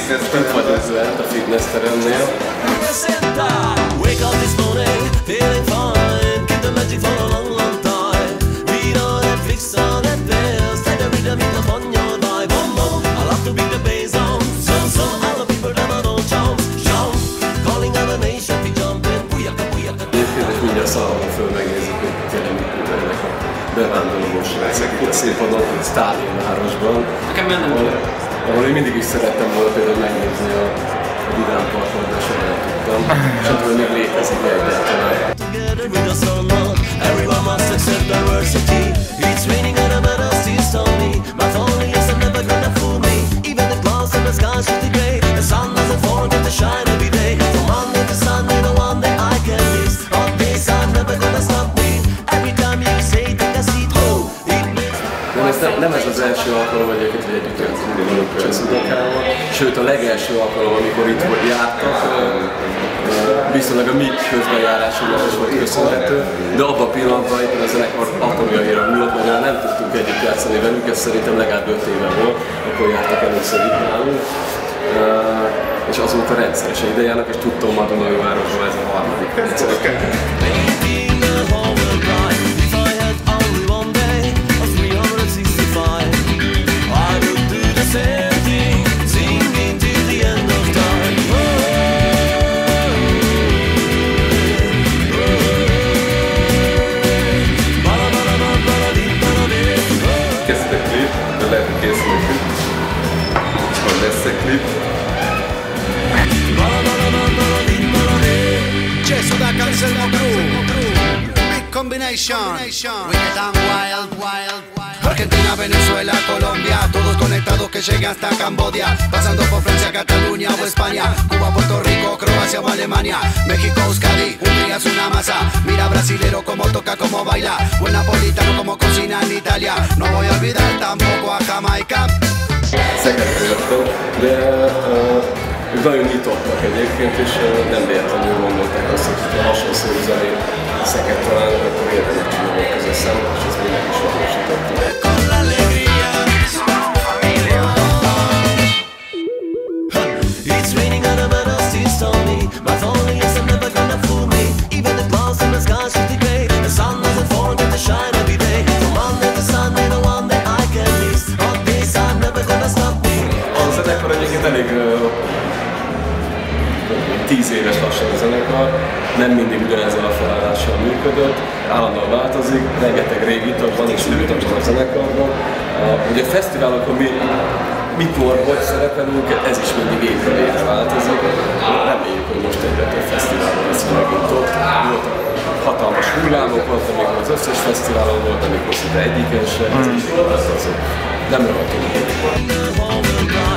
Itt vagyunk lent a fitness teremnél. Mindjárt szalagban föl megnézzük, hogy tényleg mit művelnek a bevándorlós részek itt a színpadon, Sztálin városban, ahol én mindig is szerettem volna például megnézni a Vidám Parkot, de soha nem tudtam, és tudom, hogy még létezik egyáltalán. Nem ez az első alkalom egyébként, hogy együtt játszunk a Szudokával, sőt a legelső alkalom, amikor itt jártak, viszonylag a mi közbenjárásunknak is volt köszönhető, de abban a pillanatban éppen a zenekar atomjaira múlott, mert nem tudtunk együtt játszani velük, ez szerintem legalább 5 éve volt, akkor jártak először itt nálunk. És azóta rendszeresen ide járnak, és tudtam már Dunajvárosban ez a harmadik rendszerek. Combination, we get down wild, wild. Argentina, Venezuela, Colombia, todos conectados que lleguen hasta Cambodia, pasando por Francia, Cataluña o España, Cuba, Puerto Rico, Croacia o Alemania, México, Euskadi, Hungría es una masa. Mira brasilero como toca, como baila, o el napolitano como cocina en Italia. No voy a olvidar tampoco a Jamaica. Szegedre jöttem, de ők nagyon nyitottak egyébként, és nem véletlenül gondolták azt, hogy a hasonszörű zenét Szeged talán, akkor érdemes csinálni közös számot, és ezt mi meg is valósítottuk. A zenekar egyébként elég 10 éves lassan a zenekar, nem mindig ugyanezzel a felállással működött, állandóan változik, rengeteg régi tag van és új tag van a zenekarban. Ugye a fesztiválokon mikor, hogy szerepelünk, ez is mindig évről évre változik. Reméljük, hogy most egyre több fesztiválon lesz megint ott. Voltak hatalmas hullámok, volt, amikor az összes fesztiválon volt, amikor szinte egyiken sem, ez is változik. Nem ragadtunk.